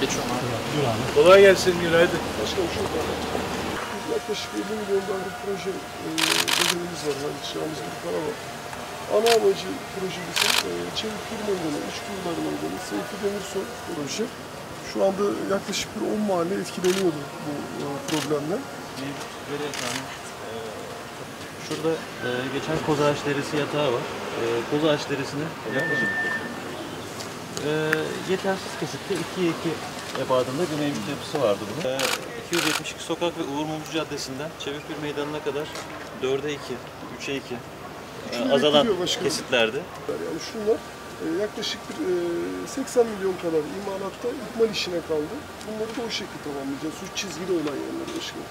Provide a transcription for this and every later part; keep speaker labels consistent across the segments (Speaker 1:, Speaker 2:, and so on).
Speaker 1: Geçiyorum abi.
Speaker 2: Kolay gelsin, günaydın.
Speaker 3: Başkanım yaklaşık 50 milyon dolarlık proje bedelimiz var. Yani çıkacağımız bir para var. Ana amacı projemizin Çevik Kır Meydanı, Üsküdar Meydanı, Seyfi Demirsoy proje. Şu anda yaklaşık bir 10 mahalle etkileniyordu bu problemden.
Speaker 4: Şurada geçen Kozağaç Deresi yatağı var. Kozağaç Deresi'ni yaklaşık yetersiz kesitte 2'ye 2 ebadında bir mevcut yapısı vardı bunun. 272 Sokak ve Uğur Mumcu Caddesi'nden Çevikgöl Meydanı'na kadar 4'e 2, 3'e 2 azalan kesitlerde.
Speaker 3: Yani şunlar yaklaşık bir 80 milyon kadar imalatta ikmal işine kaldı. Bunları da o şekilde tamamlayacağız. Şu çizgili olan yerler başkanım.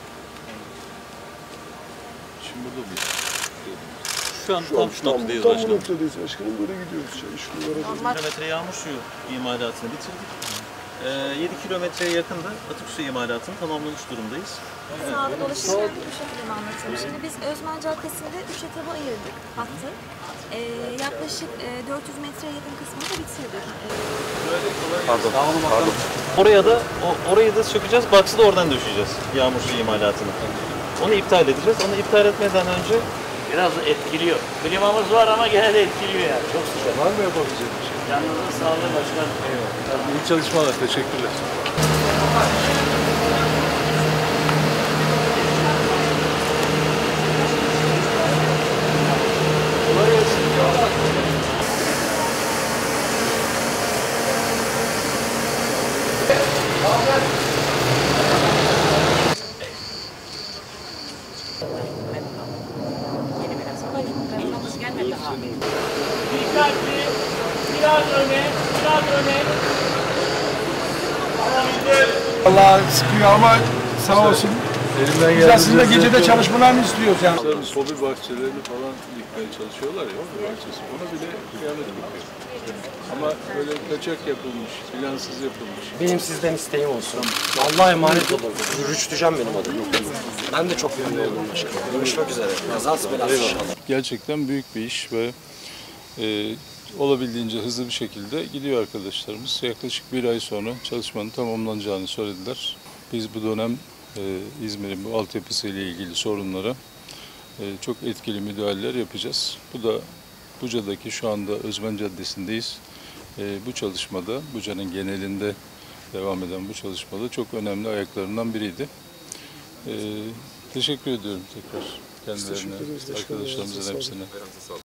Speaker 2: Şimdi burada mıyız?
Speaker 4: Şu an tam şu noktadayız başkanım.
Speaker 3: Tam bu noktadayız başkanım. Böyle gidiyoruz.
Speaker 4: Kilometre yağmur suyu imalatını bitirdik. 7 kilometreye yakında atık su imalatını tamamlamış durumdayız.
Speaker 5: Sağda dolaşırken bu şekilde mi anlatayım? Şimdi biz Özmen Caddesi'nde 3 etaba ayırdık hattı. Yaklaşık 400 metreye yakın kısmını da bitirdik.
Speaker 4: Pardon. Orayı da sökeceğiz, box'ı da oradan döşeceğiz yağmur suyu imalatını. Onu iptal edeceğiz. Onu iptal etmeden önce
Speaker 1: Biraz da etkiliyor. Klimamız var ama gene de etkiliyor yani. Çok sıcak.
Speaker 2: Var mı yapabileceğim bir şey?
Speaker 1: Canınızın sağlığı başkanım.
Speaker 2: Eyvallah. İyi çalışmalar, teşekkürler.
Speaker 1: Dikkatli. Biraz öne.
Speaker 6: Allah sıkıyor ama sağ olsun.
Speaker 2: Elimden
Speaker 6: Biz aslında gecede çalışmalarını istiyoruz yani.
Speaker 2: Hobi bahçelerini falan dikmeye çalışıyorlar ya, hobi bahçesi. Ona bile kıyamet kopuyor. Ama böyle kaçak yapılmış, plansız yapılmış.
Speaker 7: Benim sizden isteğim olsun. Allah'a emanet olun. Rüştücem benim adım. Ben de çok memnun oldum başkanım. Görüşmek üzere. Kazası belası inşallah.
Speaker 2: Gerçekten büyük bir iş ve olabildiğince hızlı bir şekilde gidiyor arkadaşlarımız. Yaklaşık bir ay sonra çalışmanın tamamlanacağını söylediler. Biz bu dönem İzmir'in bu altyapısı ile ilgili sorunlara çok etkili müdahaleler yapacağız. Bu da Buca'daki şu anda Özmen Caddesi'ndeyiz. Bu çalışmada, Buca'nın genelinde devam eden bu çalışmada çok önemli ayaklarından biriydi. Teşekkür ediyorum tekrar kendilerine, arkadaşlarımızın hepsine.